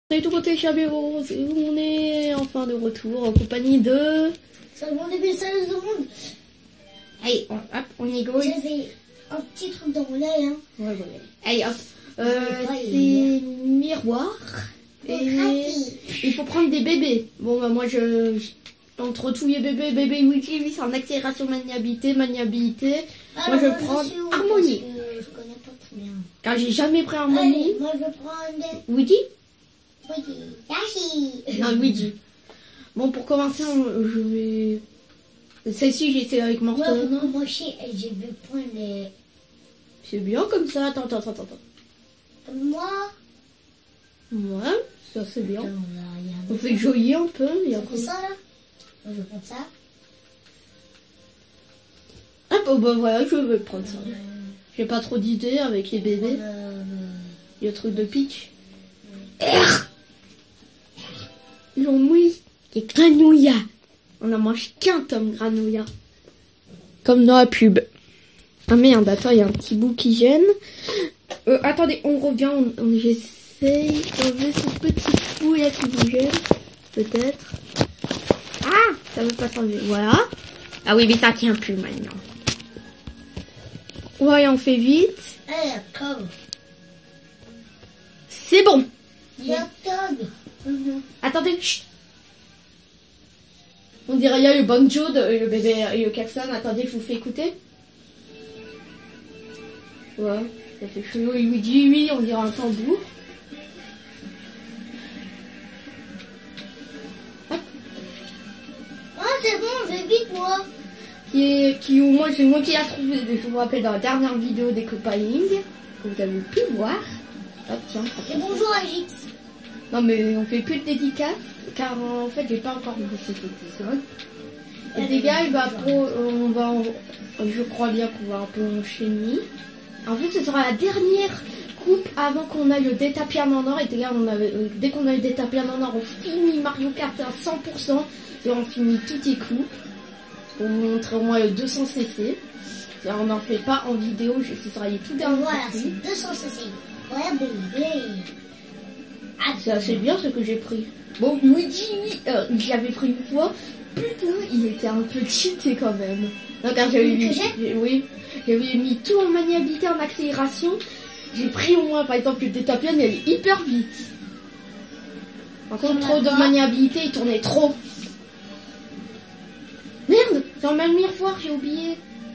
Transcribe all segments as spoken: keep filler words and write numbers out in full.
Salut tout côté Chabéros, et on est enfin de retour en compagnie de... Salut mon début, salut tout le monde. Allez, on, hop, on y go. J'avais un petit truc dans mon œil, hein. Ouais, ouais. Allez, hop. Euh, Ouais, c'est miroir. Et il faut prendre des bébés. Bon, bah moi, je... Entre tous les bébés, bébé Wiki, lui, c'est en accélération maniabilité, maniabilité. Alors, moi, je moi, prends suis où, harmonie. parce que je connais pas très bien. Car j'ai jamais pris harmonie. Allez, moi, je prends des... Wiki Wiki. Dashi. Non, Luigi. Bon, pour commencer, on- je vais... Celle-ci, j'ai essayé avec Moi, Morton. pour commencer, je vais prendre les... C'est bien comme ça. Attends, attends, attends, attends. Comme moi. Ouais, ça c'est bien. Attends, là, il y a un On autre. fait joli un peu. Et C'est après... pour ça, là. Moi, je vais prendre ça. Hop, oh, bah voilà, je vais prendre ça. Euh, J'ai pas trop d'idées avec les bébés. euh, Il y a le truc de Peach. Ils ont mouillé. Les granouillas. On en mange qu'un tome granouilla. Comme dans la pub. Ah merde, attends, il y a un petit bout qui gêne. Euh, attendez, on revient. On, on- J'essaye d'enlever ce petit bout là qui vous gêne. Peut-être. Ah, ça veut pas s'enlever. Voilà. Ah oui, mais ça tient plus maintenant. Ouais, on fait vite. Allez, comme. C'est bon. Il y a Todd. Mhm. Attendez. Chut. On dirait il y a le banjo de le bébé et le klaxon. Attendez, je vous fais écouter. Ouais, ça fait chelou. Il lui dit oui, on dirait un tambour. Ah, c'est bon, je vais vite, moi. Qui est, qui au moins c'est moi qui l'a trouvé. Je vous rappelle dans la dernière vidéo des copains que vous avez pu voir. Hop, tiens. Et bonjour, Agix. Non mais on fait plus de dédicaces car en fait j'ai pas encore vu cet épisode. Et des gars, il va pro, on va, je crois bien qu'on va un peu enchaîner. En fait, ce sera la dernière coupe avant qu'on aille le détapian en or. Et des gars, on avait, euh, dès qu'on a le détapian en or, on finit Mario Kart à cent pour cent et on finit toutes les coupes. On vous montrer au moins le deux cents C C. Et on n'en fait pas en vidéo, je- ce sera les tout derniers. Voilà, parties. c'est deux cents C C. Ouais, bébé. Ah, C'est assez bien ce que j'ai pris. Bon, Luigi, oui, euh, j'avais pris une fois. Putain, il était un peu cheaté quand même. Non, car j'avais Que mis, j'ai j'ai- oui, j'avais mis tout en maniabilité, en accélération. J'ai pris au moins, par exemple, le détapian, il allait hyper vite. Par contre, Sur trop la de droite. maniabilité, il tournait trop. Merde, c'est en même miroir, j'ai oublié.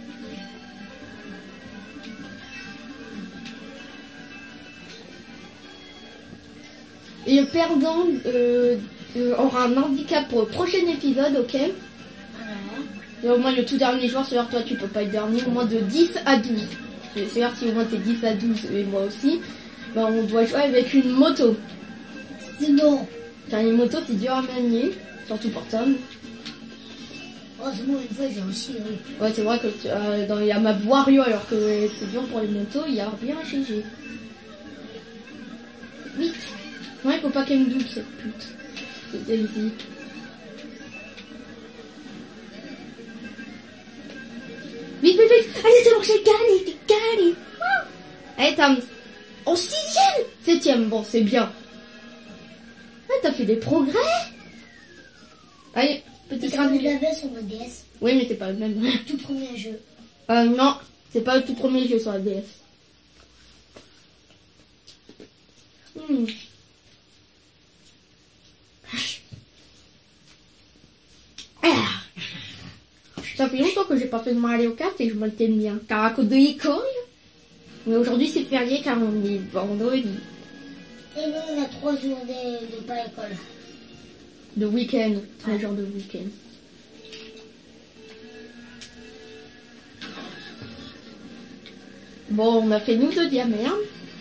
Et le perdant euh, euh, aura un handicap pour le prochain épisode, ok? voilà. Et au moins le tout dernier joueur, c'est-à-dire toi tu peux pas être dernier, au moins de dix à douze. C'est-à-dire si au moins t'es dix à douze et moi aussi, ben on doit jouer avec une moto. C'est bon. Car une moto c'est dur à manier, surtout pour Tom. Oh, c'est bon, une fois, j'ai aussi, oui. Ouais c'est vrai que tu- euh, dans, il y a map Wario alors que euh, c'est dur pour les motos, il y a bien à G G. Vite. Ouais, faut pas qu'elle me double cette pute. C'est Daisy. Vite, vite, vite. Allez, c'est bon, j'ai gagné, j'ai gagné. Ah. Allez, Tom. En sixième. Septième, bon, c'est bien. Ah, t'as fait des progrès. Allez, petit C'est comme je granule. l'avais sur mon D S. Oui, mais c'est pas le même. Tout premier jeu. Euh, non, c'est pas le tout premier jeu sur la D S. Hmm. Ah. Ça fait longtemps que j'ai pas fait de Mario Kart et je m'étais bien. Car à cause de l'école. Mais aujourd'hui c'est férié car on est vendredi. Et nous, on a trois jours de, de pas école. De week-end. Un genre de week-end. Bon, on a fait nous deux diamètres.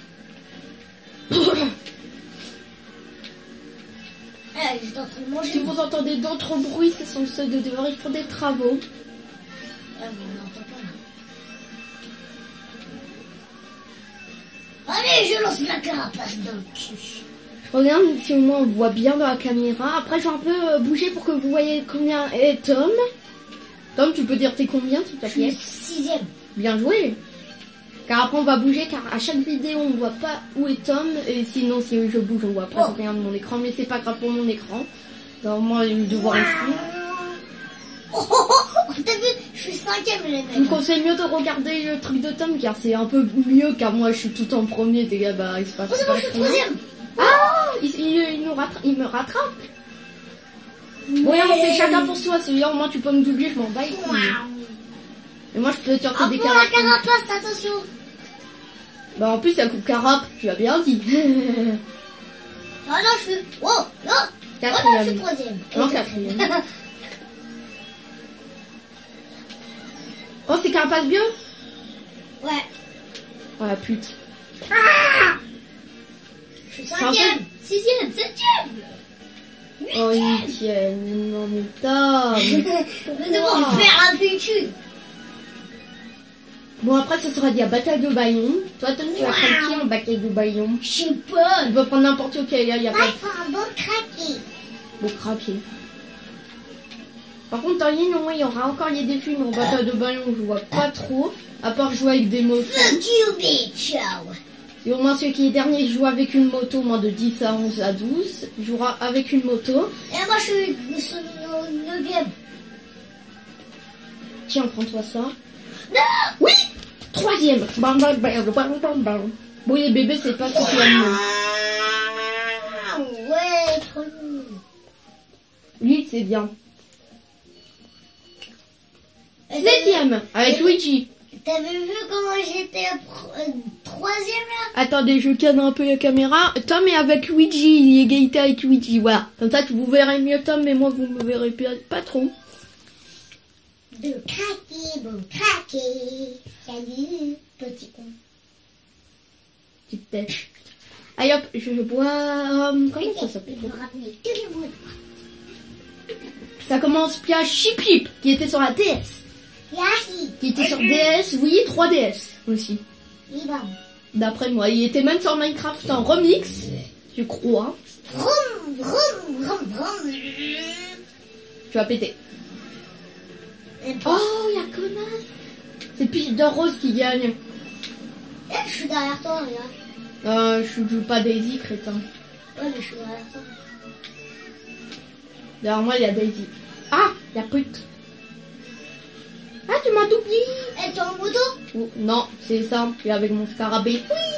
Ah, j'étais en train de Si manger. vous entendez d'autres bruits, ce sont ceux de dehors. Ils font des travaux. Ah, mais on n'entend pas là. Allez, je lance la carapace dans le cul. Je regarde si au moins on voit bien dans la caméra. Après, j'ai un peu euh, bougé pour que vous voyez combien est Tom. Tom, tu peux dire t'es combien, s'il te Je suis plaît? sixième. Bien joué. Car après on va bouger, car à chaque vidéo on voit pas où est Tom. Et sinon si je bouge on voit presque rien de mon écran. Mais c'est pas grave pour mon écran. Normalement il va devoir rester. Oh, oh, oh, t'as vu, je suis cinquième les mecs. Je vous conseille mieux de regarder le truc de Tom car c'est un peu mieux, car moi je suis tout en premier, les gars, bah il se passe Oh, c'est pas moi, je suis rien. troisième. Ah, il, il, il, nous rattrape, il me rattrape. Bon, Ouais. on fait chacun pour soi, celui-là au moins tu peux me doubler, je m'en bats. les couilles. Et moi je peux te faire Ah, des pour la carapaces. carapace, attention. Bah en plus ça coupe carape, tu as bien dit. Ah non, je suis... Oh, non. Oh non, je suis Quatrième. troisième. Non, quatrième. Oh, c'est carapace bio? Ouais. Oh la pute. Ah, je suis Enfin, cinquième, sixième, septième. Oh, huitième. Non mais Tom. Nous devons faire un vécu. Bon, après ce sera dit à bataille de baillon. Toi Tom, tu vas prendre qui en bataille de baillon? Je sais pas. Tu peux prendre n'importe lequel, il y a pas Ouais, de... faut un bon craqué. Bon, craquer. Par contre, en ligne, il y aura encore les défis, mais en bataille de ballon, je vois pas trop. À part jouer avec des motos. Fuck you, bitch. Et au moins, celui qui est dernier joue avec une moto, moins de dix à onze à douze. Il jouera avec une moto. Et moi, je suis je suis au neuvième. Tiens, prends-toi ça. Non. Oui! Troisième. Bam, bam, bam, bam, bam, bam. Bon, les bébés, c'est pas ce qu'il y a de mieux. Ah, ouais, trop nul. Lui, c'est bien. Septième, avec Luigi. T'avais vu comment j'étais euh, troisième là? Attendez, je cadre un peu la caméra. Tom est avec Luigi, égalité avec Luigi, voilà. Comme ça, vous verrez mieux Tom, mais moi, vous me verrez pas, pas trop. De craquer, bon craquer. Salut, petit con. Petite tête. Allez hop, je bois... euh, comment ça s'appelle? Je vais ramener tous les mots de moi. Ça commence bien Chip Chip, qui était sur la D S. Yahi. Qui était sur D S, oui, trois D S aussi. Ibam. D'après moi, il était même sur Minecraft en remix, je crois. Vroom, vroom, vroom, vroom. Tu vas péter. Et toi? Oh, la connasse. C'est Peach de Rose qui gagne. Eh, je suis derrière toi, regarde. Euh, je joue pas Daisy, crétin. Ouais, mais je suis derrière toi. Derrière moi, il y a Daisy. Ah, la pute. Ah, tu m'as doublé. Eh, t'es en moto? Oh, non, c'est ça. Et avec mon scarabée.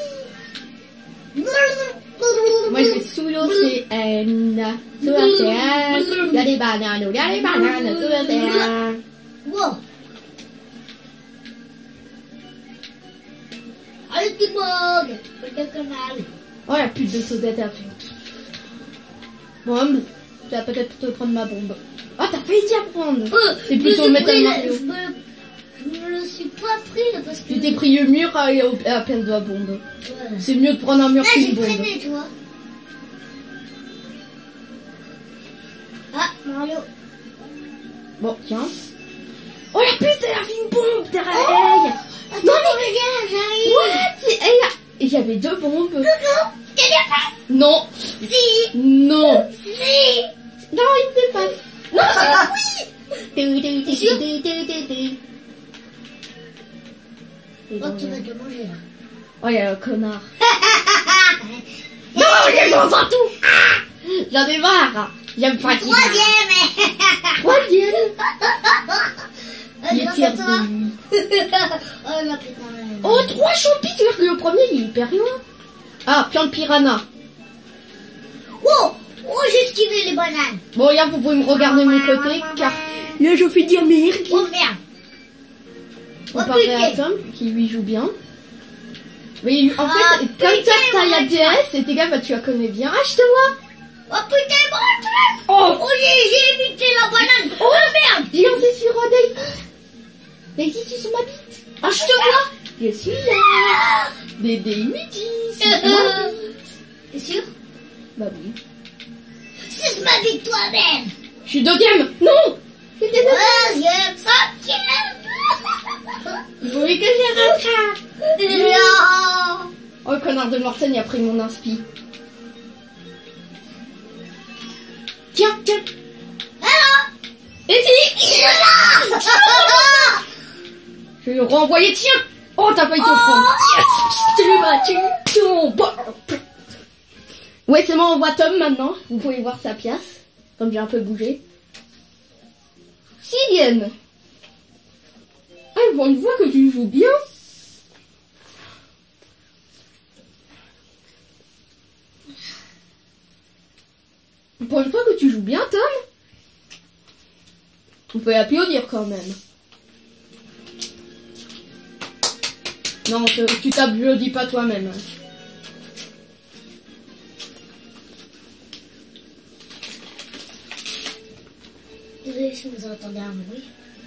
Moi, je suis sous l'océan. Sous l'océan. Il y a des bananes, il y a des bananes sous l'océan. Wow. Allez, tout le monde. Fais le canal. Oh, la pute de Sodette a fait. Bon, tu vas peut-être te prendre ma bombe. Ah, t'as failli t'y apprendre. Euh, C'est je me plutôt suis Metal pris, Mario. Je me, je me le suis pas pris là, parce que... Tu t'es pris le mur à, à peine de la bombe. Ouais. C'est mieux de prendre un mur Là, qu'une j'ai bombe. freiné, tu vois. Ah, Mario. Bon, tiens. Oh la pute, elle a fait une bombe derrière Oh, elle. attends, mais regarde, j'arrive. What? Et elle a- Il y avait deux bombes. Coucou, t'es dépasse. Non. Si, Non. si. Non, il me dépasse. Non, c'est oui. T'es sûr? Et Oh, donc, tu vas te manger là. oh, il y a le connard. Non, il mange en tout. Ah, j'en ai marre. J'aime pas qu'il Troisième. Troisième. Ah, Il est grâce à fier toi. de lui. Oh, ma putain. Oh, trois champis, c'est-à-dire que le premier, il est hyper loin. Ah, plante piranha. Oh, oh, j'ai esquivé les bananes. Bon, là, vous pouvez me regarder de mon côté, car là, je fais dire merde. Oh, merde. Oh, Comparé à putain. Tom, qui lui joue bien. Mais en Ah, fait, comme putain, Tom, t'as la ouais. D S, et tes gars, bah, tu la connais bien. Ah, je te vois. Oh, putain, mon truc. Oh, Oh, j'ai j'ai évité la banane. Oh, merde. j'ai lancé sur euh, Daisy. Daisy, tu sur ma bite. Ah, je te vois. Je suis là. Bébé Luigi, c'est Euh, ma euh. bite. T'es sûr? Bah oui. C'est ma vie toi-même. Je suis deuxième. Non. C'était deuxième. Deuxième, cinquième. Vous voulez que je rattrape? Non. Oh, le connard de Morten, il a pris mon inspi. Tiens, tiens. Alors. Et si. Il est là. Je vais le renvoyer, tiens. Oh, t'as failli te prendre. Yes, tu l'as battu. Ouais, c'est bon, on voit Tom maintenant. Vous pouvez voir sa pièce. Comme j'ai un peu bougé. Sixième. Ah, bon, une fois que tu joues bien. Pour une fois que tu joues bien, Tom. On peut applaudir quand même. Non, tu t'applaudis pas toi-même. Désolé si vous entendez un bruit.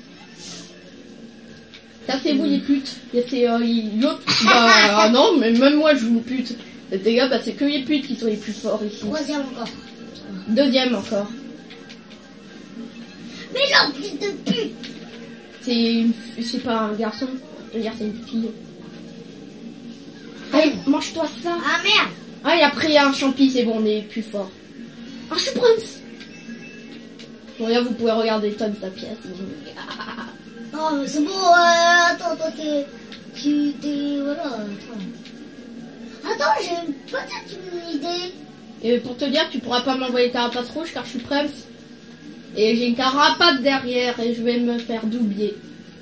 Ça c'est vous les putes. C'est euh, l'autre. Bah ah non, mais même moi je joue pute. Les gars, bah c'est que les putes qui sont les plus forts ici. Troisième encore. Deuxième encore. Mais non, fils de pute. C'est une... c'est pas un garçon. Je veux dire c'est une fille. Allez, mange-toi ça. Ah merde. Ah et après il y a un champi, c'est bon, on est plus fort. Ah je suis prince. Bon là vous pouvez regarder Tom sa pièce. Non mais c'est bon, euh, attends, toi t'es... Tu t'es... Voilà, attends. Attends, j'ai peut-être une idée. Et pour te dire, tu pourras pas m'envoyer carapace rouge car je suis prince. Et j'ai une carapace derrière et je vais me faire doubler.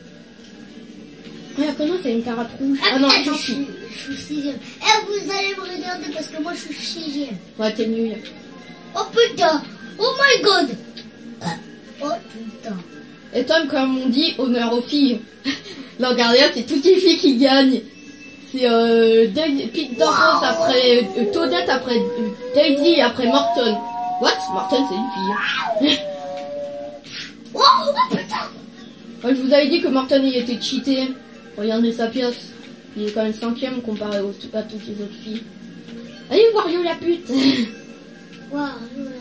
Ah, comment c'est une carapace rouge? Ah, Ah non, putain, je je suis. suis, je suis sixième. Eh, vous allez me regarder parce que moi je suis sixième. Ouais, t'es nul. Oh putain. Oh my god. Oh putain. Et Tom, comme on dit, honneur aux filles. Là, regardez, c'est toutes les filles qui gagnent. C'est euh, Daisy, Pete Doros après euh, Toadette après euh, Daisy après Morton. What? Morton c'est une fille. Oh, oh putain. Ouais, je vous avais dit que Morton il était cheaté. Regardez sa pièce. Il est quand même cinquième comparé aux, à toutes les autres filles. Allez Wario la pute. Waouh.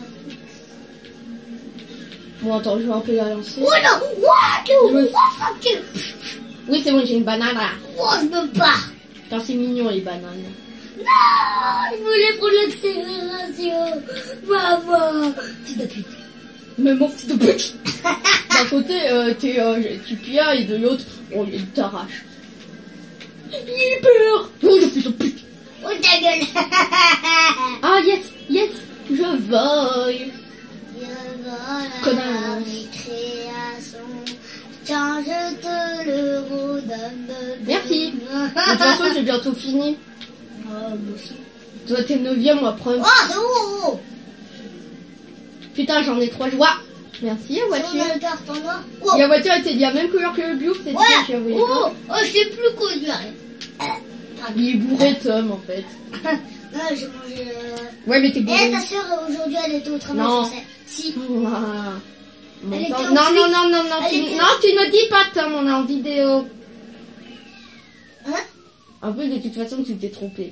Bon attends, je vais un peu la lancer. Oh non. What? Je me- What fuck you? Oui c'est bon, j'ai une banane là. Oh, je me barre. Car c'est mignon les bananes. Non, je voulais prendre l'accélération. Maman. Fils de pute. Mais mon fils de pute. D'un côté euh, t'es, euh, tu pias et de l'autre on il t'arrache. Hyper. Oh le fils de pute. Oh ta gueule. Ah yes, yes, je vole. Je vole Connard. à mes créations. Tiens, je te le redonne. Merci. De toute façon j'ai bientôt fini. Oh, moi aussi. Toi t'es neuvième, moi premier. Oh, c'est où? Putain j'en ai trois joies. Merci la On voiture. a le carte en noir. Oh. Et la voiture était de la même couleur que le bio, c'est Ouais. ça que vous voyez Oh, pas. oh, je sais plus conduire. Il est bourré Tom en fait. Non, j'ai mangé. Euh... Ouais mais t'es Eh, bourré. ta soeur aujourd'hui elle était au travail, Non. je sais. Si. Ouah. Bon Elle sang. était en Non, clic. non, non, non, non, Elle tu... était- non, tu ne dis pas Tom, on est en vidéo. Hein? Un peu de toute façon tu t'es trompé.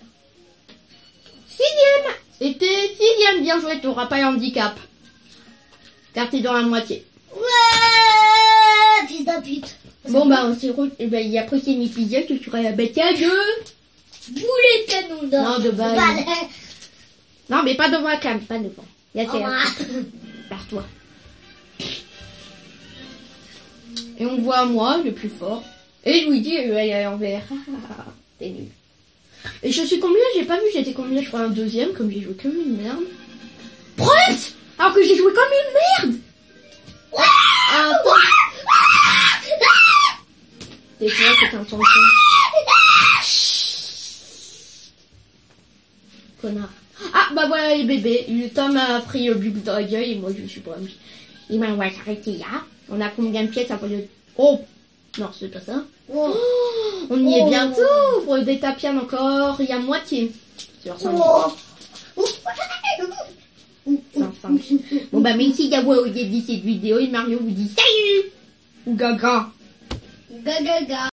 Sixième. Et t'es sixième, bien joué, tu n'auras pas le handicap. Car t'es dans la moitié. Ouais, fils d'un pute. Bon bah on se retrouve, et ben, il y a prochain épisode, tu seras la bataille de... Boulet canon d'or. Non, de balle. Balle. Non mais pas devant la cam, pas devant. Là Au c'est revoir. par toi. Et on voit moi, le plus fort. Et Luigi, euh, elle est en vert. T'es nul. Et je suis combien? J'ai pas vu, j'étais combien? Je crois un deuxième, comme j'ai joué comme une merde. Prince! Alors que j'ai joué comme une merde! Ah, attends. T'es quoi, c'est un tonton? Connard. Ah, bah voilà les bébés. Le Tom a pris le but dans la gueule et moi je suis pas mis. Et ben on va s'arrêter là. On a combien de pièces après le... Oh! Non, c'est pas ça. Oh. Oh, on y est Oh. bientôt pour le détapian encore. Il y a moitié. Sur cinq. Oh. cinq, cinq. Bon bah merci d'avoir regardé cette vidéo et Mario vous dit salut! Ou gaga. Gaga.